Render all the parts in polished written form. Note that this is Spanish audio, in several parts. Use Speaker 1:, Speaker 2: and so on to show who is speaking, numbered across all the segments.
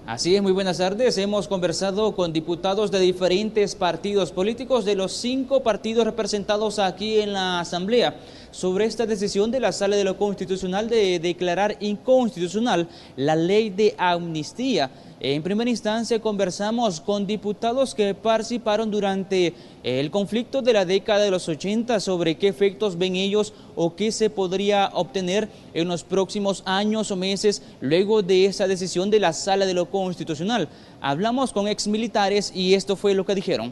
Speaker 1: Así es, muy buenas tardes. Hemos conversado con diputados de diferentes partidos políticos de los 5 partidos representados aquí en la Asamblea sobre esta decisión de la Sala de lo Constitucional de declarar inconstitucional la ley de amnistía. En primera instancia conversamos con diputados que participaron durante el conflicto de la década de los 80 sobre qué efectos ven ellos o qué se podría obtener en los próximos años o meses luego de esa decisión de la Sala de lo Constitucional. Hablamos con exmilitares y esto fue lo que dijeron.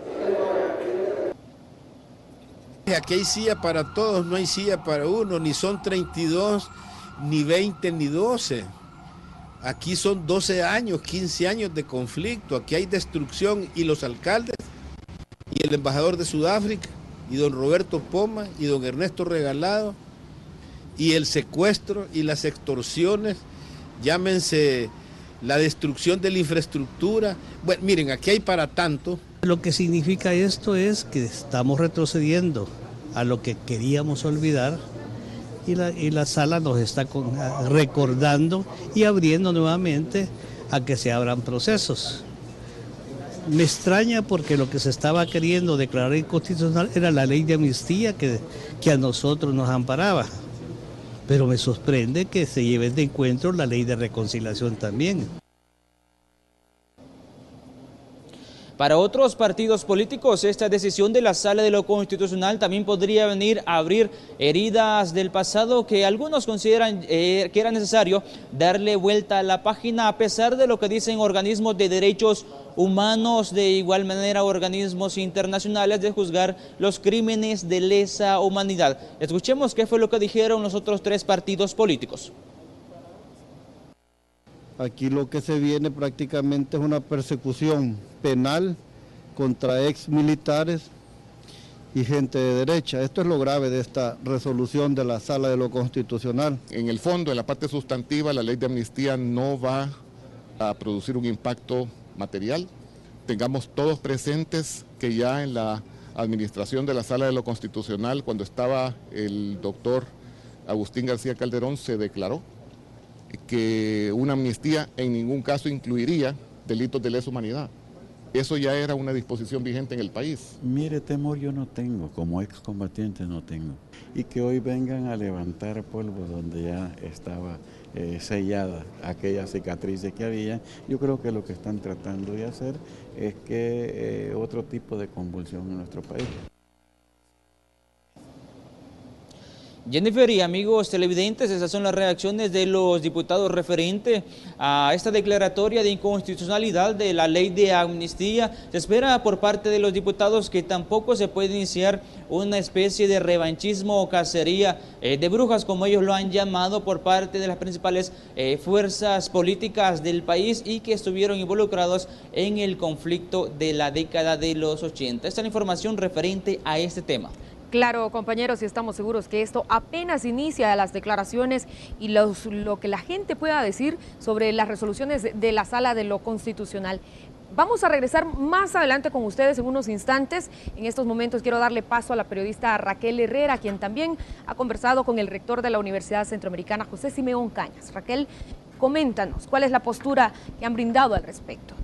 Speaker 2: Aquí hay silla para todos, no hay silla para uno, ni son 32, ni 20, ni 12. Aquí son 12 años, 15 años de conflicto, aquí hay destrucción y los alcaldes y el embajador de Sudáfrica y don Roberto Poma y don Ernesto Regalado y el secuestro y las extorsiones, llámense la destrucción de la infraestructura. Bueno, miren, aquí hay para tanto.
Speaker 3: Lo que significa esto es que estamos retrocediendo a lo que queríamos olvidar y la sala nos está recordando y abriendo nuevamente a que se abran procesos. Me extraña porque lo que se estaba queriendo declarar inconstitucional era la ley de amnistía que a nosotros nos amparaba. Pero me sorprende que se lleve de encuentro la ley de reconciliación también.
Speaker 1: Para otros partidos políticos, esta decisión de la Sala de lo Constitucional también podría venir a abrir heridas del pasado que algunos consideran que era necesario darle vuelta a la página, a pesar de lo que dicen organismos de derechos humanos, de igual manera organismos internacionales, de juzgar los crímenes de lesa humanidad. Escuchemos qué fue lo que dijeron los otros 3 partidos políticos.
Speaker 4: Aquí lo que se viene prácticamente es una persecución penal contra ex militares y gente de derecha. Esto es lo grave de esta resolución de la Sala de lo Constitucional.
Speaker 5: En el fondo, en la parte sustantiva, la ley de amnistía no va a producir un impacto material. Tengamos todos presentes que ya en la administración de la Sala de lo Constitucional, cuando estaba el doctor Agustín García Calderón, se declaró que una amnistía en ningún caso incluiría delitos de lesa humanidad. Eso ya era una disposición vigente en el país.
Speaker 6: Mire, temor yo no tengo, como excombatiente no tengo. Y que hoy vengan a levantar polvo donde ya estaba sellada aquella cicatriz que había, yo creo que lo que están tratando de hacer es que otro tipo de convulsión en nuestro país.
Speaker 1: Jennifer y amigos televidentes, esas son las reacciones de los diputados referente a esta declaratoria de inconstitucionalidad de la ley de amnistía. Se espera por parte de los diputados que tampoco se puede iniciar una especie de revanchismo o cacería de brujas, como ellos lo han llamado, por parte de las principales fuerzas políticas del país y que estuvieron involucrados en el conflicto de la década de los 80. Esta es la información referente a este tema.
Speaker 7: Claro, compañeros, y estamos seguros que esto apenas inicia las declaraciones y lo que la gente pueda decir sobre las resoluciones de la Sala de lo Constitucional. Vamos a regresar más adelante con ustedes en unos instantes. En estos momentos quiero darle paso a la periodista Raquel Herrera, quien también ha conversado con el rector de la Universidad Centroamericana, José Simeón Cañas. Raquel, coméntanos, ¿cuál es la postura que han brindado al respecto?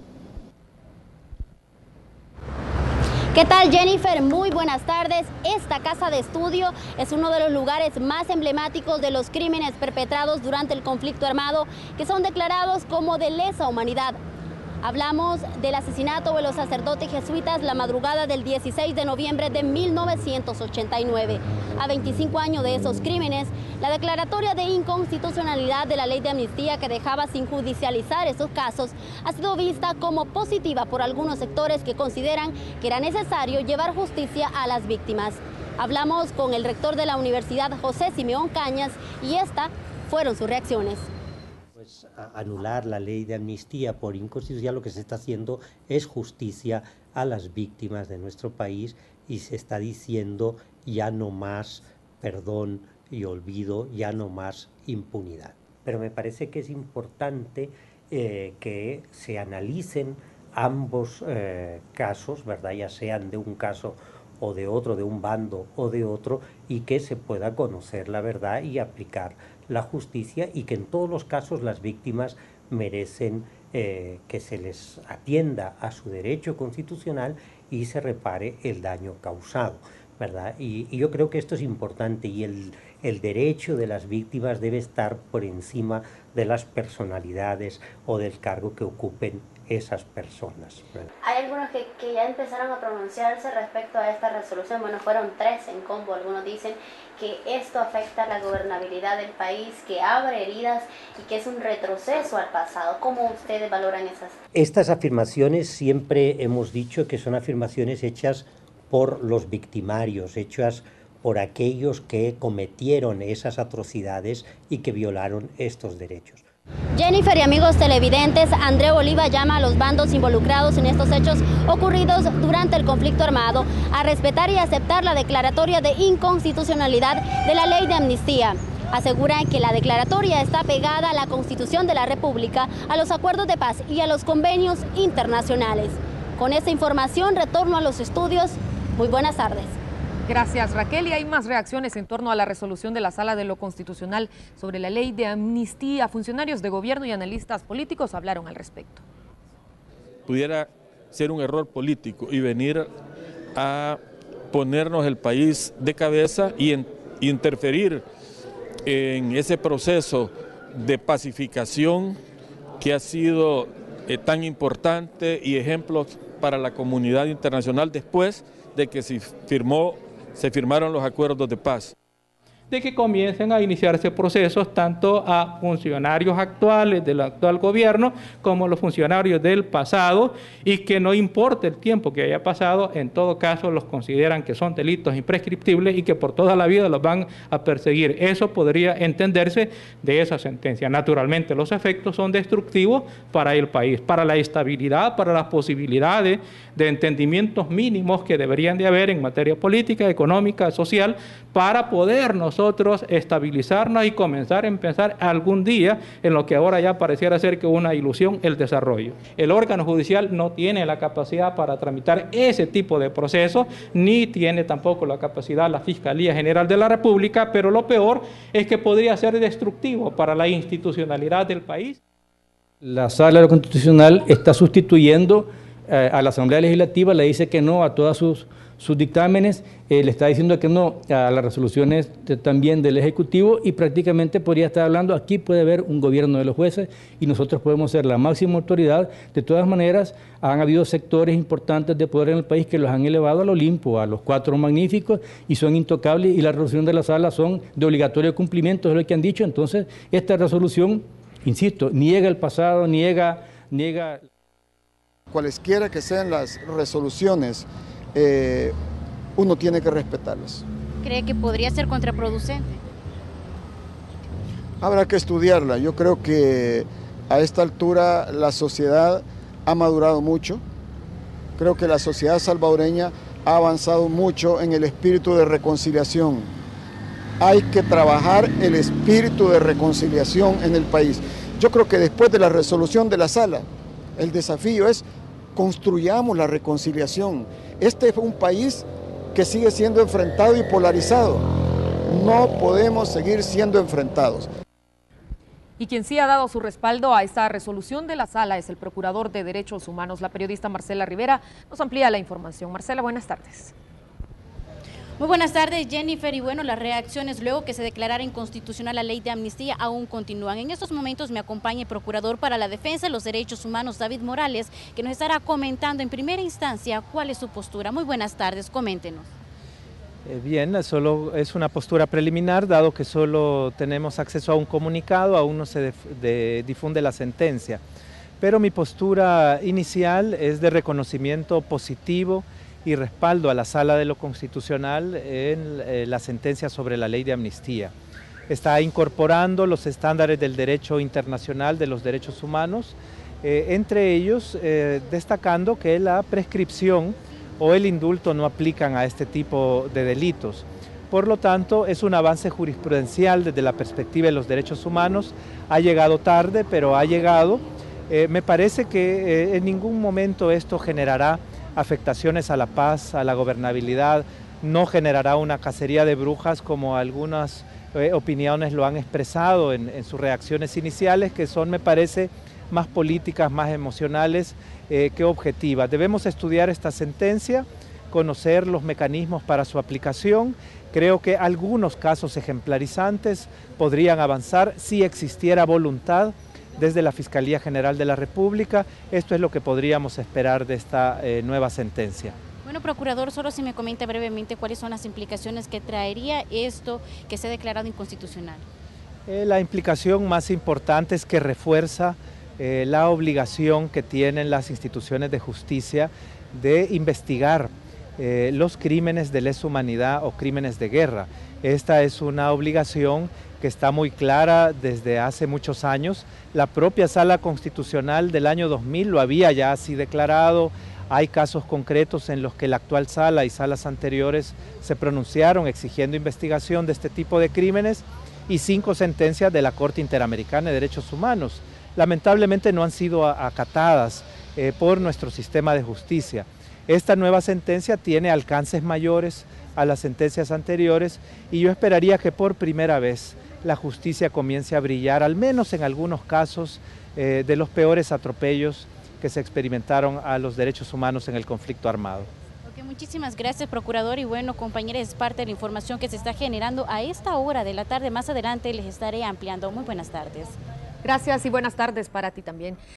Speaker 8: ¿Qué tal, Jennifer? Muy buenas tardes. Esta casa de estudio es uno de los lugares más emblemáticos de los crímenes perpetrados durante el conflicto armado que son declarados como de lesa humanidad. Hablamos del asesinato de los sacerdotes jesuitas la madrugada del 16 de noviembre de 1989. A 25 años de esos crímenes, la declaratoria de inconstitucionalidad de la ley de amnistía que dejaba sin judicializar esos casos ha sido vista como positiva por algunos sectores que consideran que era necesario llevar justicia a las víctimas. Hablamos con el rector de la universidad, José Simeón Cañas, y estas fueron sus reacciones.
Speaker 9: Anular la ley de amnistía por inconstitucionalidad, lo que se está haciendo es justicia a las víctimas de nuestro país y se está diciendo ya no más perdón y olvido, ya no más impunidad. Pero me parece que es importante que se analicen ambos casos, ¿verdad? Ya sean de un caso o de otro, de un bando o de otro, y que se pueda conocer la verdad y aplicar la justicia, y que en todos los casos las víctimas merecen que se les atienda a su derecho constitucional y se repare el daño causado, ¿verdad? Y yo creo que esto es importante, y el derecho de las víctimas debe estar por encima de las personalidades o del cargo que ocupen esas personas, ¿verdad?
Speaker 8: Hay algunos que ya empezaron a pronunciarse respecto a esta resolución. Bueno, fueron 3 en combo. Algunos dicen que esto afecta la gobernabilidad del país, que abre heridas y que es un retroceso al pasado. ¿Cómo ustedes valoran esas?
Speaker 9: Estas afirmaciones siempre hemos dicho que son afirmaciones hechas por los victimarios, hechas por aquellos que cometieron esas atrocidades y que violaron estos derechos.
Speaker 8: Jennifer y amigos televidentes, Andreu Oliva llama a los bandos involucrados en estos hechos ocurridos durante el conflicto armado a respetar y aceptar la declaratoria de inconstitucionalidad de la ley de amnistía. Aseguran que la declaratoria está pegada a la Constitución de la República, a los acuerdos de paz y a los convenios internacionales. Con esta información retorno a los estudios. Muy buenas tardes.
Speaker 7: Gracias, Raquel. Y hay más reacciones en torno a la resolución de la Sala de lo Constitucional sobre la ley de amnistía. Funcionarios de gobierno y analistas políticos hablaron al respecto.
Speaker 10: Pudiera ser un error político y venir a ponernos el país de cabeza y interferir en ese proceso de pacificación que ha sido tan importante y ejemplo para la comunidad internacional después de que se firmaron los acuerdos de paz.
Speaker 11: De que comiencen a iniciarse procesos tanto a funcionarios actuales del actual gobierno como los funcionarios del pasado, y que no importa el tiempo que haya pasado, en todo caso los consideran que son delitos imprescriptibles y que por toda la vida los van a perseguir. Eso podría entenderse de esa sentencia. Naturalmente los efectos son destructivos para el país, para la estabilidad, para las posibilidades de entendimientos mínimos que deberían de haber en materia política, económica, social, para poder nosotros estabilizarnos y comenzar a pensar algún día en lo que ahora ya pareciera ser que una ilusión, el desarrollo. El órgano judicial no tiene la capacidad para tramitar ese tipo de procesos, ni tiene tampoco la capacidad la Fiscalía General de la República, pero lo peor es que podría ser destructivo para la institucionalidad del país.
Speaker 12: La Sala Constitucional está sustituyendo a la Asamblea Legislativa, le dice que no a todas sus dictámenes, le está diciendo que no a las resoluciones también del Ejecutivo, y prácticamente podría estar hablando, aquí puede haber un gobierno de los jueces y nosotros podemos ser la máxima autoridad. De todas maneras, han habido sectores importantes de poder en el país que los han elevado al Olimpo, a los 4 magníficos, y son intocables, y las resoluciones de la Sala son de obligatorio cumplimiento, es lo que han dicho. Entonces, esta resolución, insisto, niega el pasado, niega...
Speaker 13: Cualesquiera que sean las resoluciones, uno tiene que respetarlas.
Speaker 8: ¿Cree que podría ser contraproducente?
Speaker 13: Habrá que estudiarla. Yo creo que a esta altura la sociedad ha madurado mucho. Creo que la sociedad salvadoreña ha avanzado mucho en el espíritu de reconciliación. Hay que trabajar el espíritu de reconciliación en el país. Yo creo que después de la resolución de la Sala, el desafío es construyamos la reconciliación. Este es un país que sigue siendo enfrentado y polarizado. No podemos seguir siendo enfrentados.
Speaker 7: Y quien sí ha dado su respaldo a esta resolución de la Sala es el Procurador de Derechos Humanos. La periodista Marcela Rivera nos amplía la información. Marcela, buenas tardes.
Speaker 8: Muy buenas tardes, Jennifer. Y bueno, las reacciones luego que se declarara inconstitucional la ley de amnistía aún continúan. En estos momentos me acompaña el Procurador para la Defensa de los Derechos Humanos, David Morales, que nos estará comentando en primera instancia cuál es su postura. Muy buenas tardes, coméntenos.
Speaker 14: Bien, solo es una postura preliminar, dado que solo tenemos acceso a un comunicado, aún no se difunde la sentencia. Pero mi postura inicial es de reconocimiento positivo y respaldo a la Sala de lo Constitucional en la sentencia sobre la ley de amnistía. Está incorporando los estándares del derecho internacional de los derechos humanos, entre ellos destacando que la prescripción o el indulto no aplican a este tipo de delitos. Por lo tanto, es un avance jurisprudencial desde la perspectiva de los derechos humanos. Ha llegado tarde, pero ha llegado. Me parece que en ningún momento esto generará afectaciones a la paz, a la gobernabilidad, no generará una cacería de brujas como algunas opiniones lo han expresado en sus reacciones iniciales, que son, me parece, más políticas, más emocionales que objetivas. Debemos estudiar esta sentencia, conocer los mecanismos para su aplicación. Creo que algunos casos ejemplarizantes podrían avanzar si existiera voluntad desde la Fiscalía General de la República. Esto es lo que podríamos esperar de esta nueva sentencia.
Speaker 8: Bueno, procurador, solo si me comenta brevemente cuáles son las implicaciones que traería esto que se ha declarado inconstitucional.
Speaker 14: La implicación más importante es que refuerza la obligación que tienen las instituciones de justicia de investigar los crímenes de lesa humanidad o crímenes de guerra. Esta es una obligación que está muy clara desde hace muchos años. La propia Sala Constitucional del año 2000 lo había ya así declarado. Hay casos concretos en los que la actual sala y salas anteriores se pronunciaron exigiendo investigación de este tipo de crímenes y 5 sentencias de la Corte Interamericana de Derechos Humanos. Lamentablemente no han sido acatadas por nuestro sistema de justicia. Esta nueva sentencia tiene alcances mayores a las sentencias anteriores y yo esperaría que por primera vez la justicia comience a brillar, al menos en algunos casos de los peores atropellos que se experimentaron a los derechos humanos en el conflicto armado.
Speaker 8: Okay, muchísimas gracias, procurador, y bueno, compañeros, es parte de la información que se está generando a esta hora de la tarde. Más adelante les estaré ampliando. Muy buenas tardes.
Speaker 7: Gracias y buenas tardes para ti también.